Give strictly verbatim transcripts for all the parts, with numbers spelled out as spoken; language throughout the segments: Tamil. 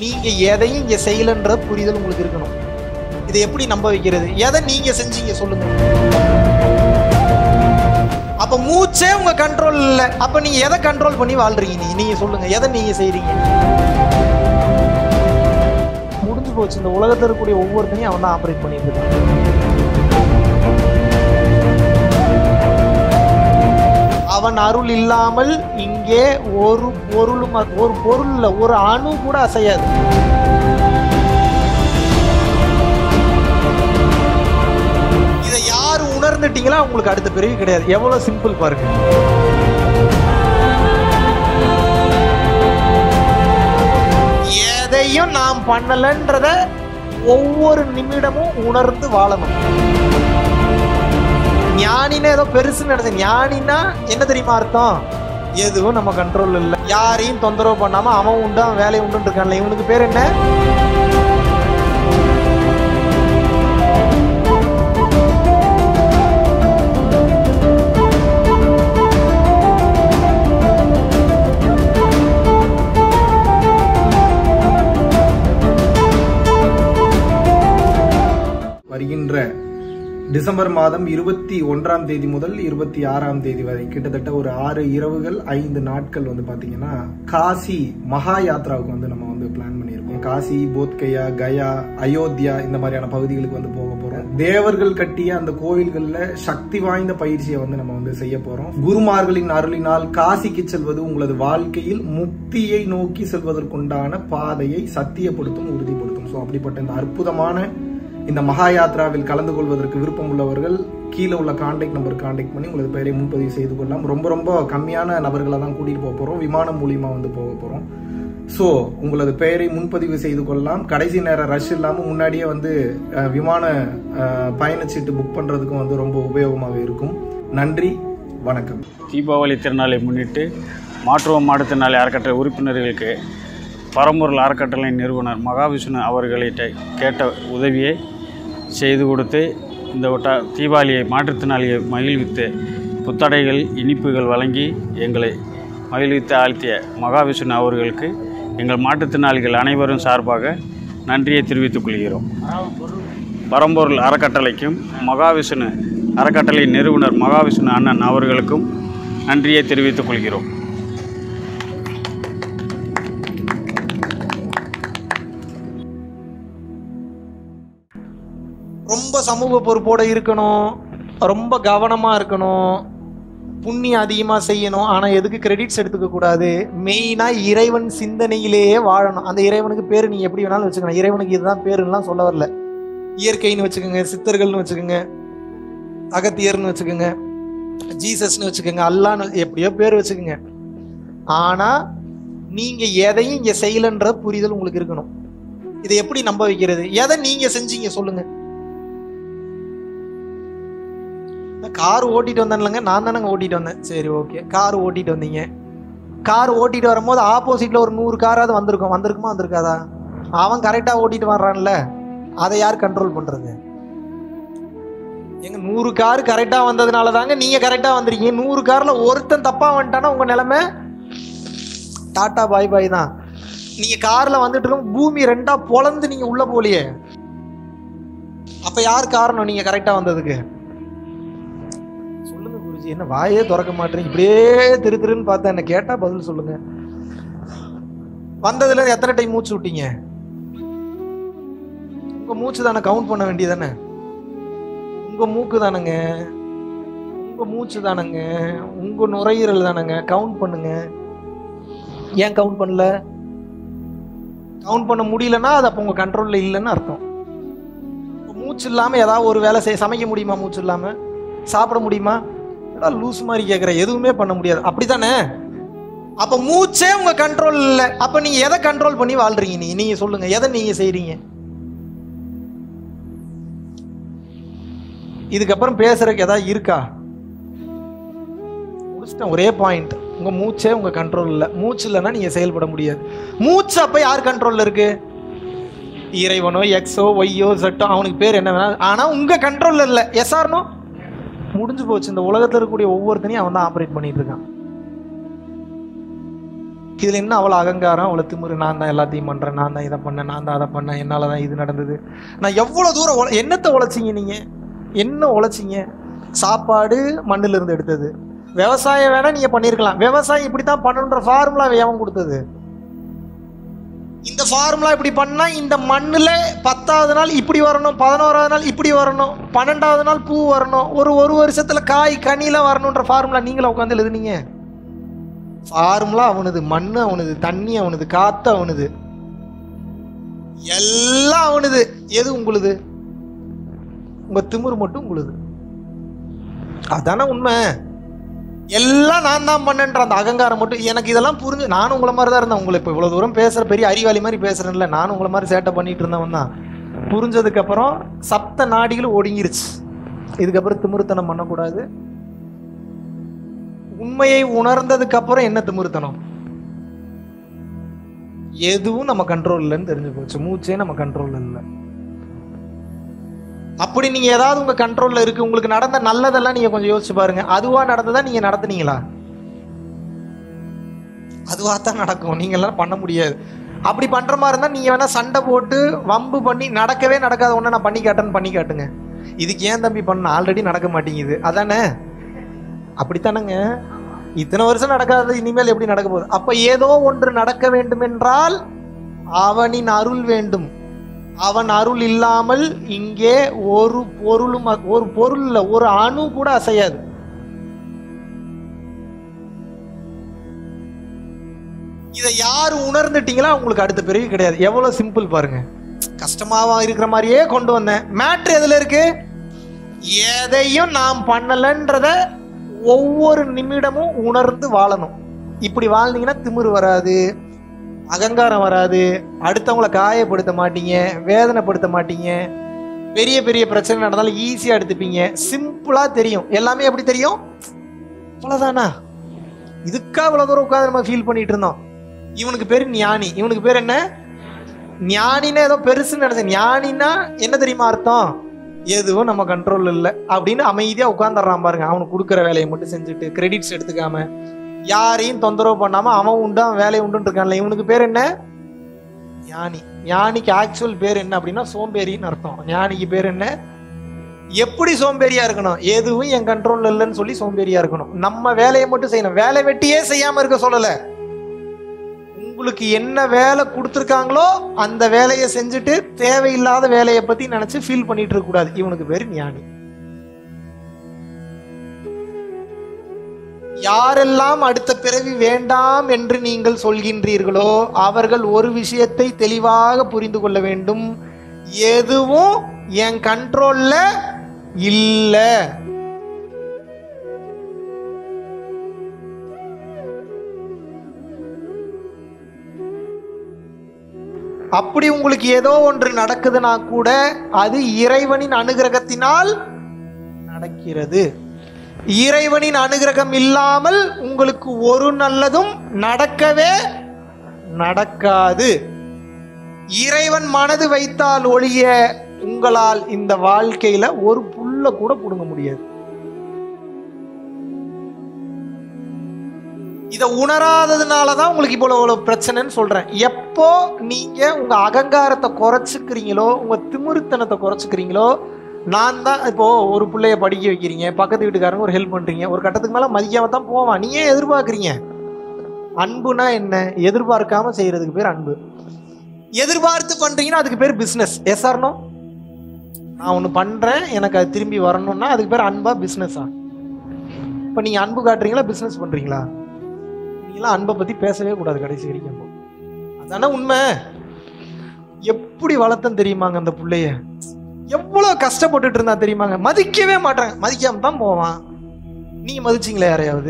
நீங்க எதையும் இங்க செய்யலன்ற புரிதல் உங்களுக்கு இருக்கணும். இதை எப்படி நம்ப வைக்கிறது? எதை நீங்க செஞ்சீங்க சொல்லுங்க. அப்ப மூச்சே உங்க கண்ட்ரோல் இல்ல. அப்ப நீங்க எதை கண்ட்ரோல் பண்ணி வாழ்றீங்க? நீ நீங்க சொல்லுங்க, எதை நீங்க செய்றீங்க? முடிஞ்சு போச்சு. இந்த உலகத்துல இருக்கக்கூடிய ஒவ்வொருத்தனையும் அவன் தான் ஆப்ரேட் பண்ணிட்டு இருக்கான். அவன் அருள் இல்லாமல் இங்கே ஒரு பொருளும் ஒரு பொருள் இல்ல, ஒரு அணு கூட அசையாது. இதை யார் உணர்ந்துட்டீங்களா உங்களுக்கு அடுத்த பிறவி கிடையாது. எவ்வளவு சிம்பிள் பாருங்க. எதையும் நாம் பண்ணலன்றத ஒவ்வொரு நிமிடமும் உணர்ந்து வாழணும். ஞானினா ஏதோ பெருசுன்னு நினைச்சேன். ஞானினா என்ன தெரியுமா அர்த்தம்? எதுவும் நம்ம கண்ட்ரோல் இல்லை, யாரையும் தொந்தரவு பண்ணாம அவன் உண்டு அவன் வேலையை உண்டு இருக்கான்ல. இவனுக்கு பேர் என்ன? வருகின்ற டிசம்பர் மாதம் இருபத்தி ஒன்றாம் தேதி முதல் இருபத்தி ஆறாம் தேதி வரை கிட்டத்தட்ட ஒரு ஆறு இரவுகள் ஐந்து நாட்கள் வந்து பாத்தீங்கன்னா காசி மகா யாத்ராவுக்கு வந்து நம்ம வந்து பிளான் பண்ணியிருக்கோம். காசி, போத்கயா, கயா, அயோத்தியா இந்த மாதிரியான பகுதிகளுக்கு வந்து போக போறோம். தேவர்கள் கட்டிய அந்த கோயில்கள்ல சக்தி வாய்ந்த பயிற்சியை வந்து நம்ம வந்து செய்ய போறோம். குருமார்களின் அருளினால் காசிக்கு செல்வது உங்களது வாழ்க்கையில் முக்தியை நோக்கி செல்வதற்குண்டான பாதையை சத்தியப்படுத்தும், உறுதிப்படுத்தும். ஸோ அப்படிப்பட்ட இந்த அற்புதமான இந்த மகா யாத்ராவில் கலந்து கொள்வதற்கு விருப்பம் உள்ளவர்கள் கீழே உள்ள கான்டாக்ட் நம்பர் கான்டாக்ட் பண்ணி உங்களது பெயரை முன்பதிவு செய்து கொள்ளலாம். ரொம்ப ரொம்ப கம்மியான நபர்களை தான் கூட்டிட்டு போக போறோம். விமானம் மூலியமா வந்து போக போறோம். ஸோ உங்களது பெயரை முன்பதிவு செய்து கொள்ளலாம். கடைசி நேரம் ரஷ் இல்லாமல் முன்னாடியே வந்து விமான பயணச்சீட்டு புக் பண்றதுக்கும் வந்து ரொம்ப உபயோகமாக இருக்கும். நன்றி, வணக்கம். தீபாவளி திருநாளை முன்னிட்டு மாற்றுவோம் மாற்றுத்திறனாளி அறக்கட்டளை உறுப்பினர்களுக்கு பரம்பொருள் அறக்கட்டளை நிறுவனர் மகாவிஷ்ணு அவர்களிட்ட கேட்ட உதவியை செய்து கொடுத்து இந்த ஒட்ட தீபாவளியை மாற்றுத்திறனாளியை மகிழ்வித்து புத்தடைகள் இனிப்புகள் வழங்கி எங்களை மகிழ்வித்து ஆழ்த்திய மகாவிஷ்ணு அவர்களுக்கு எங்கள் மாற்றுத்திறனாளிகள் அனைவரும் சார்பாக நன்றியை தெரிவித்துக் கொள்கிறோம். பரம்பொருள் அறக்கட்டளைக்கும் மகாவிஷ்ணு அறக்கட்டளை நிறுவனர் மகாவிஷ்ணு அண்ணன் அவர்களுக்கும் நன்றியை தெரிவித்துக் கொள்கிறோம். ரொம்ப சமூக பொறுப்போட இருக்கணும், ரொம்ப கவனமா இருக்கணும், புண்ணியம் அதிகமா செய்யணும். ஆனா எதுக்கு கிரெடிட்ஸ் எடுத்துக்க கூடாது. மெயினா இறைவன் சிந்தனையிலேயே வாழணும். அந்த இறைவனுக்கு பேரு நீங்க எப்படி வேணாலும் வச்சுக்கணும். இறைவனுக்கு இதுதான் பேருலாம் சொல்ல வரல. இயற்கைன்னு வச்சுக்கோங்க, சித்தர்கள்னு வச்சுக்கோங்க, அகத்தியர்னு வச்சுக்கோங்க, ஜீசஸ்ன்னு வச்சுக்கோங்க, அல்லான்னு எப்படியோ பேர் வச்சுக்கோங்க. ஆனா நீங்க எதையும் இங்க செய்யலன்ற புரிதல் உங்களுக்கு இருக்கணும். இதை எப்படி நம்ப வைக்கிறது? எதை நீங்க செஞ்சீங்க சொல்லுங்க. கார் ஓட்டிட்டு வந்தேன்லங்க, நான் தானங்க ஓட்டிட்டு வந்தேன். சரி, ஓகே, கார் ஓட்டிட்டு வந்தீங்க. கார் ஓட்டிட்டு வரும்போது ஆப்போசிட்ல ஒரு நூறு காராவது வந்திருக்கும். வந்திருக்குமா வந்திருக்காதா? அவன் கரெக்டா ஓட்டிட்டு வர்றான்ல, அதை யார் கண்ட்ரோல் பண்றது? எங்க நூறு கார் கரெக்டா வந்ததுனால தாங்க நீங்க கரெக்டா வந்திருக்கீங்க. நூறு கார்ல ஒருத்தன் தப்பா வந்துட்டானா உங்க நிலைமை டாட்டா பாய் பாய் தான். நீங்க கார்ல வந்துட்டு இருக்கும், பூமி ரெண்டா பொளந்து நீங்க உள்ள போலியே. அப்ப யார் காரணம் நீங்க கரெக்டா வந்ததுக்கு? சொல்லுங்க குருஜி, என்ன வாயே திறக்க மாட்டேறீங்க? இப்படியே திரு திருன்னு பார்த்தா என்ன கேட்டா பதில் சொல்லுங்க. வந்ததுல எத்தனை டைம் மூச்சு விட்டீங்க? உங்க மூச்சு தானே கவுண்ட் பண்ண வேண்டியதானே? உங்க மூக்கு தானங்க, உங்க மூச்சு தானங்க, உங்க நுரையீரல் தானங்க. கவுண்ட் பண்ணுங்க. ஏன் கவுண்ட் பண்ணல? கவுண்ட் பண்ண முடியலன்னா அது அப்போ உங்க கண்ட்ரோல்ல இல்லைன்னு அர்த்தம். மூச்சு இல்லாம ஏதாவது ஒரு வேலை செய்ய சமைக்க முடியுமா? மூச்சு இல்லாம சாப்பிட முடியுமா? லூஸ் மாதிரி கேட்குற, எதுவுமே பண்ண முடியாது. அப்படித்தானே? அப்ப மூச்சே உங்க கண்ட்ரோல் இல்லை. அப்ப நீங்க எதை கண்ட்ரோல் பண்ணி வாழ்றீங்க? நீங்க நீங்க சொல்லுங்க, எதை நீங்க செய்றீங்க? இதுக்கப்புறம் பேசுறதுக்கு ஏதாவது இருக்கா? முடிச்சிட்டேன். ஒரே பாயிண்ட், உங்க மூச்சே உங்க கண்ட்ரோல் இல்லை. மூச்சு இல்லைன்னா நீங்க செயல்பட முடியாது. மூச்சு அப்ப யார் கண்ட்ரோல்ல இருக்கு? இறைவனோ எக்ஸோ ஒய்யோ செட்டோ, அவனுக்கு பேர் என்ன வேணா. ஆனா உங்க கண்ட்ரோல்ல இல்லை. Yes or no? முடிஞ்சு போச்சு. இந்த உலகத்தில் இருக்கக்கூடிய ஒவ்வொருத்தனையும் அவன் தான் ஆப்ரேட் பண்ணிட்டு இருக்கான். இதில் என்ன அவ்வளோ அகங்காரம், அவ்வளோ திமிரு, நான் தான் எல்லாத்தையும் பண்ணுறேன், நான் தான் இதை பண்ணேன், நான் தான் அதை பண்ணேன், என்னால் தான் இது நடந்தது. நான் எவ்வளோ தூரம் உழ என்னத்தை உழைச்சிங்க நீங்கள்? என்ன உழைச்சிங்க? சாப்பாடு மண்ணிலிருந்து எடுத்தது. விவசாயம் வேணால் நீங்கள் பண்ணியிருக்கலாம். விவசாயம் இப்படி தான் பண்ணணுன்ற ஃபார்முலா எவன் கொடுத்தது? இந்த ஃபார்முலா இப்படி பண்ணால் இந்த மண்ணில் பத்தாவது நாள் இப்படி வரணும், பதினோராவது நாள் இப்படி வரணும், பன்னெண்டாவது நாள் பூ வரணும், ஒரு ஒரு வருஷத்தில் காய் கனிலாம் வரணுன்ற ஃபார்முலா நீங்களே உட்காந்து எழுதுனீங்க. ஃபார்முலா அவனுது, மண்ணு அவனுது, தண்ணி அவனுது, காத்து அவனுது, எல்லாம் அவனுது. எது உங்களுது? உங்க திமிரு மட்டும் உங்களுது. அதானே உண்மை. எல்லாம் நான் தான் பண்ணேன்ற அந்த அகங்காரம் மட்டும். எனக்கு இதெல்லாம் புரிஞ்சு, நானும் உங்களை மாதிரி தான் இருந்தேன். உங்களை இப்போ இவ்வளோ தூரம் பேசுகிற பெரிய அறிவாளி மாதிரி பேசுகிறேன்ல, நானும் உங்களை மாதிரி சேட்டை பண்ணிட்டு இருந்தவன் தான். புரிஞ்சதுக்கப்புறம் சப்த நாடிகளும் ஒடுங்கிருச்சு. இதுக்கப்புறம் திமிருத்தனம் பண்ணக்கூடாது. உண்மையை உணர்ந்ததுக்கு அப்புறம் என்ன திமிருத்தனம்? எதுவும் நம்ம கண்ட்ரோல் இல்லைன்னு தெரிஞ்சு போச்சு. மூச்சே நம்ம கண்ட்ரோல் இல்லை. அப்படி நீங்க ஏதாவது உங்க கண்ட்ரோல்ல இருக்கு, உங்களுக்கு நடந்த நல்லதெல்லாம் நீங்க கொஞ்சம் யோசிச்சு பாருங்க. அதுவா நடந்ததா நீங்க நடத்துனீங்களா? அதுவா தான் நடக்கும். நீங்க எல்லாம் பண்ண முடியாது. அப்படி பண்ற மாதிரி இருந்தா நீங்க வேணா சண்டை போட்டு வம்பு பண்ணி நடக்கவே நடக்காத ஒண்ணு நான் பண்ணி காட்டேன்னு பண்ணி காட்டுங்க. இதுக்கு ஏன் தம்பி பண்ண, ஆல்ரெடி நடக்க மாட்டேங்குது அதானே? அப்படித்தானங்க. இத்தனை வருஷம் நடக்காதது இனிமேல் எப்படி நடக்க போகுது? அப்ப ஏதோ ஒன்று நடக்க வேண்டும் என்றால் அவனின் அருள் வேண்டும். அவன் அருள் இல்லாமல் இங்கே ஒரு பொருளும், ஒரு பொருள் இல்ல, ஒரு அணு கூட அசையாது. இதை யாரு உணர்ந்துட்டீங்களா உங்களுக்கு அடுத்த பிறகு கிடையாது. எவ்வளவு சிம்பிள் பாருங்க. கஷ்டமாவா இருக்கிற மாதிரியே கொண்டு வந்தேன். மேட்ரு எதுல இருக்கு? எதையும் நாம் பண்ணலன்றத ஒவ்வொரு நிமிடமும் உணர்ந்து வாழணும். இப்படி வாழ்ந்தீங்கன்னா திமிரு வராது, அகங்காரம் வராது, அடுத்தவங்களை காயப்படுத்த மாட்டீங்க, வேதனைப்படுத்த மாட்டீங்க, பெரிய பெரிய பிரச்சனை நடந்தாலும் ஈஸியா எடுத்துப்பீங்க. சிம்பிளா தெரியும். எல்லாமே எப்படி தெரியும்? அவ்வளவுதானா? இதுக்காக இவ்வளவு தூரம் உட்காந்து நம்ம ஃபீல் பண்ணிட்டு இருந்தோம். இவனுக்கு பேரு ஞானி. இவனுக்கு பேர் என்ன? ஞானின்னா ஏதோ பெருசுன்னு நினைச்சேன். ஞானின்னா என்ன தெரியுமா அர்த்தம்? எதுவும் நம்ம கண்ட்ரோல் இல்லை அப்படின்னு அமைதியா உட்காந்துடுறான் பாருங்க. அவனுக்கு கொடுக்குற வேலையை மட்டும் செஞ்சுட்டு கிரெடிட்ஸ் எடுத்துக்காம யாரையும் தொந்தரவு பண்ணாம அவன் உண்டு அவன் வேலையை உண்டுன்னு இருக்கான்ல, இவனுக்கு பேர் என்ன? ஞானி. ஞானிக்கு ஆக்சுவல் பேர் என்ன அப்படின்னா சோம்பேறின்னு அர்த்தம். ஞானிக்கு பேர் என்ன? எப்படி சோம்பேறியா இருக்கணும்? எதுவும் என் கண்ட்ரோல்ல இல்லைன்னு சொல்லி சோம்பேறியா இருக்கணும். நம்ம வேலையை மட்டும் செய்யணும். வேலை வெட்டியே செய்யாம இருக்க சொல்லல. உங்களுக்கு என்ன வேலை கொடுத்துருக்காங்களோ அந்த வேலையை செஞ்சுட்டு தேவையில்லாத வேலையை பத்தி நினைச்சு ஃபீல் பண்ணிட்டு இருக்க கூடாது. இவனுக்கு பேரு ஞானி. யாரெல்லாம் அடுத்த பிறவி வேண்டாம் என்று நீங்கள் சொல்கின்றீர்களோ அவர்கள் ஒரு விஷயத்தை தெளிவாக புரிந்து கொள்ள வேண்டும். எதுவும் என் கண்ட்ரோல்ல இல்ல. அப்படி உங்களுக்கு ஏதோ ஒன்று நடக்குதுன்னா கூட அது இறைவனின் அனுகிரகத்தினால் நடக்கிறது. இறைவனின் அனுகிரகம் இல்லாமல் உங்களுக்கு ஒரு நல்லதும் நடக்கவே நடக்காது. இறைவன் மனது வைத்தால் ஒழிய உங்களால் இந்த வாழ்க்கையில ஒரு புல்ல கூட புடுங்க முடியாது. இதை உணராததுனாலதான் உங்களுக்கு இப்போ இவ்வளவு பிரச்சனைன்னு சொல்றேன். எப்போ நீங்க உங்க அகங்காரத்தை குறைச்சுக்கிறீங்களோ, உங்க திமிருத்தனத்தை குறைச்சுக்கிறீங்களோ, நான் தான் இப்போ ஒரு பிள்ளைய படிக்க வைக்கிறீங்க, பக்கத்து வீட்டுக்காரங்க ஒரு ஹெல்ப் பண்றீங்க, ஒரு கட்டத்துக்கு மேல மதிக்காம தான் போவான். நீ ஏன் எதிர்பார்க்குறீங்க? அன்புனா என்ன? எதிர்பார்க்காம செய்யறதுக்கு பேர் அன்பு. எதிர்பார்த்து பண்றீங்கன்னா அதுக்கு பேர் பிசினஸ். S R no? நான் ஒண்ணு பண்றேன், எனக்கு அது திரும்பி வரணும்னா அதுக்கு பேர் அன்பா பிசினஸா? இப்ப நீங்க அன்பு காட்டுறீங்களா பிசினஸ் பண்றீங்களா? நீங்களாம் அன்பை பத்தி பேசவே கூடாது கடைசி வரைக்கும். அதான உண்மை. எப்படி வளர்த்தம் தெரியுமாங்க அந்த பிள்ளைய? எவ்வளவு கஷ்டப்பட்டுட்டு இருந்தா தெரியுமாங்க? மதிக்கவே மாட்டாங்க. மதிக்காம தான் போவான். நீங்க மதிச்சிங்களா யாரையாவது?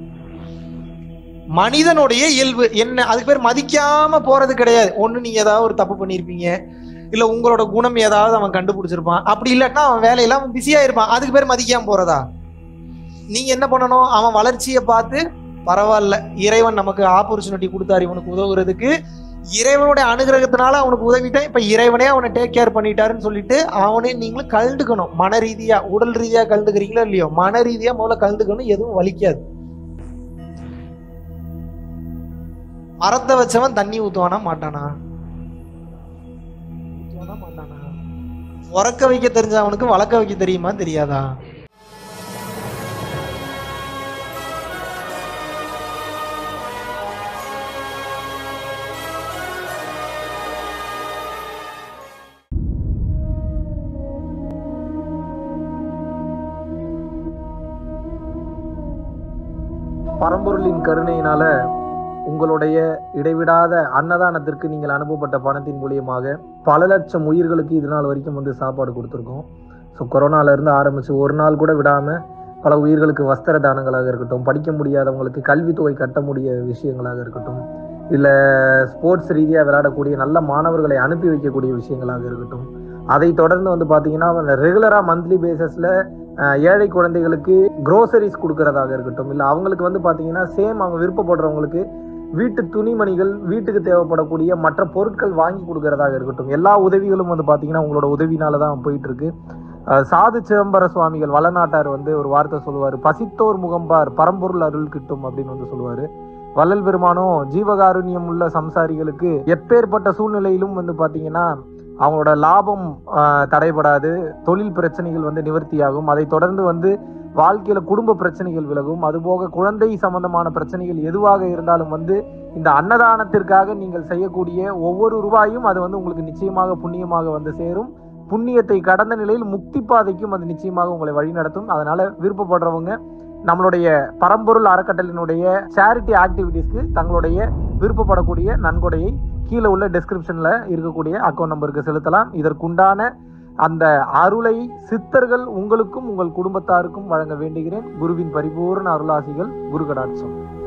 மனிதனுடைய இயல்பு என்ன? அதுக்கு பேர் மதிக்காம போறது கிடையாது. ஒண்ணு நீங்க ஏதாவது ஒரு தப்பு பண்ணிருப்பீங்க, இல்ல உங்களோட குணம் ஏதாவது அவன் கண்டுபிடிச்சிருப்பான். அப்படி இல்லாட்டா அவன் வேலையெல்லாம் அவன் பிஸியா இருப்பான். அதுக்கு பேர் மதிக்காம போறதா? நீங்க என்ன பண்ணணும்? அவன் வளர்ச்சியை பார்த்து பரவாயில்ல, இறைவன் நமக்கு ஆப்பர்ச்சுனிட்டி கொடுத்தாரு இவனுக்கு உதவுறதுக்கு, இறைவனுடைய அனுகிரகத்தினால அவனுக்கு உதவிட்டேன், இப்ப இறைவனே அவனை டேக் கேர் பண்ணிட்டாருன்னு சொல்லிட்டு அவனே நீங்களும் கலந்துக்கணும். மன ரீதியா, உடல் ரீதியா கலந்துக்கிறீங்களோ இல்லையோ, மன ரீதியா முதல்ல கலந்துக்கணும். எதுவும் வலிக்காது. மரத்தை வச்சவன் தண்ணி ஊத்துவானா மாட்டானா? ஊத்துவானா மாட்டானா? உறக்க வைக்க தெரிஞ்ச அவனுக்கு வளர்க்க வைக்க தெரியுமா தெரியாதா? பரம்பொருளின் கருணையினால உங்களுடைய இடைவிடாத அன்னதானத்திற்கு நீங்கள் அனுப்பப்பட்ட பணத்தின் மூலியமாக பல லட்சம் உயிர்களுக்கு இது நாள் வரைக்கும் வந்து சாப்பாடு கொடுத்துருக்கோம். ஸோ கொரோனாலேருந்து ஆரம்பித்து ஒரு நாள் கூட விடாமல் பல உயிர்களுக்கு வஸ்திர தானங்களாக இருக்கட்டும், படிக்க முடியாதவங்களுக்கு கல்வித்தொகை கட்ட முடிய விஷயங்களாக இருக்கட்டும், இல்லை ஸ்போர்ட்ஸ் ரீதியாக விளையாடக்கூடிய நல்ல மாணவர்களை அனுப்பி வைக்கக்கூடிய விஷயங்களாக இருக்கட்டும், அதை தொடர்ந்து வந்து பார்த்தீங்கன்னா ரெகுலராக மந்த்லி பேசிஸில் ஏழை குழந்தைகளுக்கு க்ரோசரிஸ் கொடுக்கறதாக இருக்கட்டும், இல்லை அவங்களுக்கு வந்து பார்த்தீங்கன்னா சேம் அவங்க விருப்பப்படுறவங்களுக்கு வீட்டு துணிமணிகள், வீட்டுக்கு தேவைப்படக்கூடிய மற்ற பொருட்கள் வாங்கி கொடுக்கறதாக இருக்கட்டும், எல்லா உதவிகளும் வந்து பார்த்தீங்கன்னா உங்களோட உதவினால தான் போயிட்டு இருக்கு. சாது சிதம்பர சுவாமிகள் வளநாட்டார் வந்து ஒரு வார்த்தை சொல்லுவார், பசித்தோர் முகம்பார் பரம்பொருள் அருள் கிட்டும் அப்படின்னு வந்து சொல்லுவார். வள்ளல் பெருமானும் ஜீவகாருண்யம் உள்ள சம்சாரிகளுக்கு எப்பேற்பட்ட சூழ்நிலையிலும் வந்து பார்த்தீங்கன்னா அவங்களோட லாபம் தடைபடாது, தொழில் பிரச்சனைகள் வந்து நிவர்த்தியாகும், அதை தொடர்ந்து வந்து வாழ்க்கையில குடும்ப பிரச்சனைகள் விலகும், அதுபோக குழந்தை சம்பந்தமான பிரச்சனைகள் எதுவாக இருந்தாலும் வந்து இந்த அன்னதானத்திற்காக நீங்கள் செய்யக்கூடிய ஒவ்வொரு ரூபாயும் அது வந்து உங்களுக்கு நிச்சயமாக புண்ணியமாக வந்து சேரும். புண்ணியத்தை கடந்த நிலையில் முக்தி பாதைக்கும் அது நிச்சயமாக உங்களை வழிநடத்தும். அதனால விருப்பப்படுறவங்க நம்மளுடைய பரம்பொருள் அறக்கட்டளையினுடைய சேரிட்டி ஆக்டிவிட்டீஸ்க்கு தங்களுடைய விருப்பப்படக்கூடிய நன்கொடையை கீழே உள்ள டிஸ்கிரிப்ஷன்ல இருக்கக்கூடிய அக்கௌண்ட் நம்பருக்கு செலுத்தலாம். இதற்குண்டான அந்த அருளை சித்தர்கள் உங்களுக்கும் உங்கள் குடும்பத்தாருக்கும் வழங்க வேண்டுகிறேன். குருவின் பரிபூர்ண அருளாசிகள். குரு கடாட்சம்.